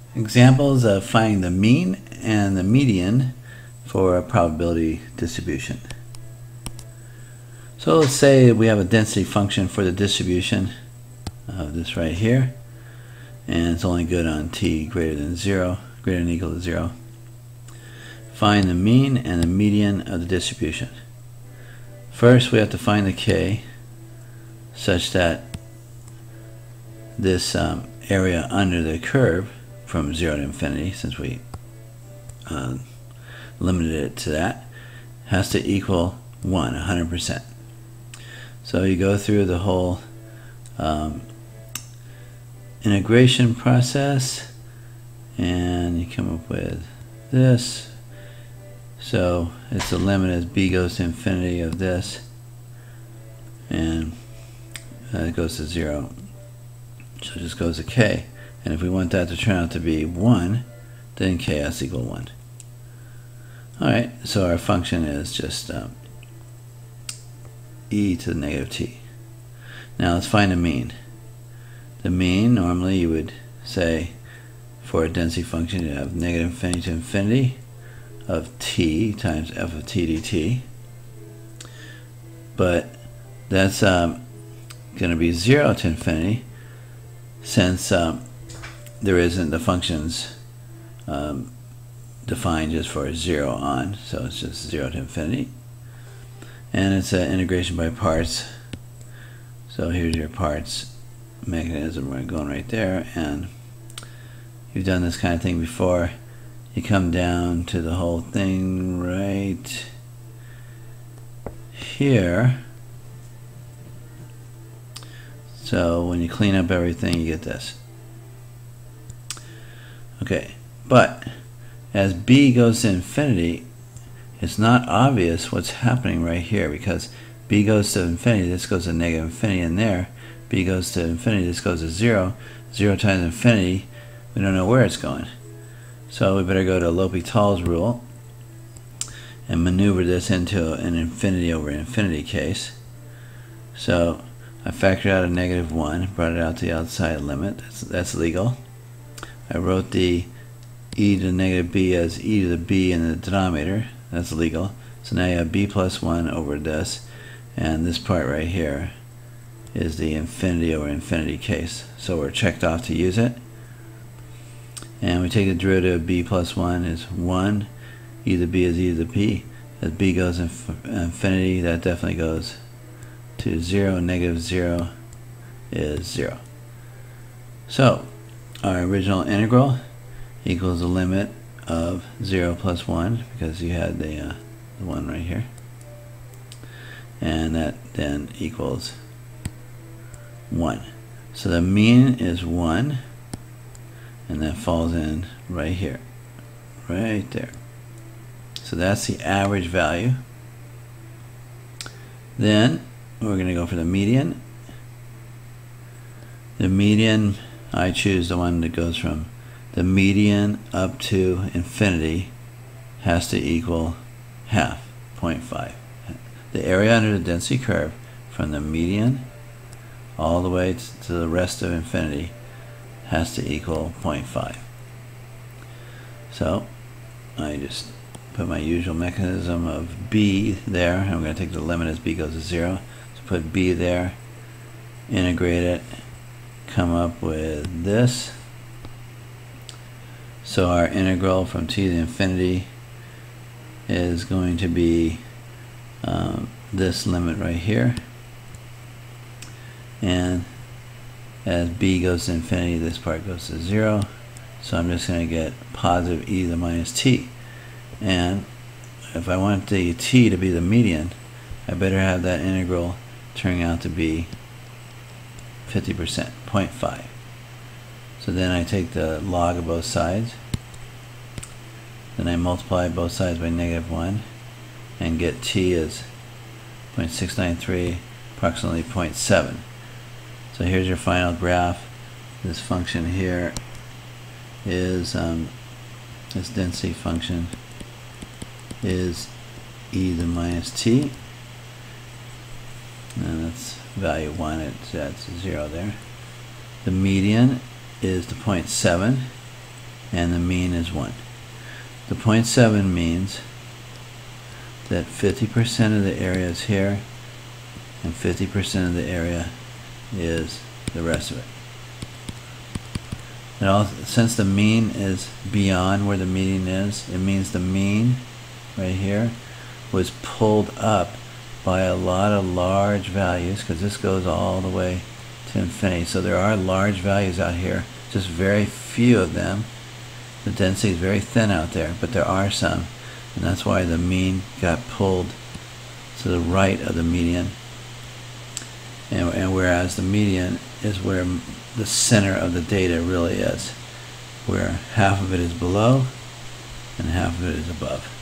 Examples of finding the mean and the median for a probability distribution. So let's say we have a density function for the distribution of this right here, and it's only good on t greater than 0, greater than or equal to 0. Find the mean and the median of the distribution. First, we have to find the k such that this area under the curve from 0 to infinity, since we limited it to that, has to equal 1, 100%. So you go through the whole integration process and you come up with this. So it's the limit as b goes to infinity of this, and it goes to 0. So it just goes to k. And if we want that to turn out to be 1, then k has to equal 1. Alright, so our function is just e to the negative t. Now let's find the mean. The mean, normally you would say for a density function you have negative infinity to infinity of t times f of t dt. But that's going to be 0 to infinity, since there isn't the functions defined just for 0 on, so it's just 0 to infinity. And it's an integration by parts. So here's your parts mechanism. We're going right there, and you've done this kind of thing before. You come down to the whole thing right here. So when you clean up everything, you get this. Okay, but as b goes to infinity, it's not obvious what's happening right here, because b goes to infinity, this goes to negative infinity in there. B goes to infinity, this goes to 0. 0 times infinity, we don't know where it's going. So we better go to L'Hopital's rule and maneuver this into an infinity over infinity case. So I factored out a negative 1, brought it out to the outside limit. That's legal. I wrote the e to the negative b as e to the b in the denominator. That's legal. So now you have b plus 1 over this, and this part right here is the infinity over infinity case. So we're checked off to use it. And we take the derivative of b plus 1 is 1. E to the b is e to the p. As b goes to infinity, that definitely goes to 0. Negative 0 is 0. So our original integral equals the limit of 0 plus 1, because you had the 1 right here. And that then equals 1. So the mean is 1, and that falls in right here, right there. So that's the average value. Then we're going to go for the median. The median, I choose the one that goes from the median up to infinity, has to equal half, 0.5. The area under the density curve from the median all the way to the rest of infinity has to equal 0.5. So I just put my usual mechanism of b there. I'm going to take the limit as b goes to 0. So put b there, integrate it, come up with this. So our integral from t to infinity is going to be this limit right here. And as b goes to infinity, this part goes to 0. So I'm just going to get positive e to the minus t. And if I want the t to be the median, I better have that integral turning out to be 50%, 0.5. So then I take the log of both sides. Then I multiply both sides by negative 1 and get t as 0.693, approximately 0.7. So here's your final graph. This function here is, this density function is e to the minus t. And that's value 1, that's 0 there. The median is the 0.7. and the mean is 1. The 0.7 means that 50% of the area is here and 50% of the area is the rest of it. And also, since the mean is beyond where the median is, it means the mean right here was pulled up by a lot of large values, because this goes all the way to infinity. So there are large values out here, just very few of them. The density is very thin out there, but there are some, and that's why the mean got pulled to the right of the median. And whereas the median is where the center of the data really is, where half of it is below and half of it is above.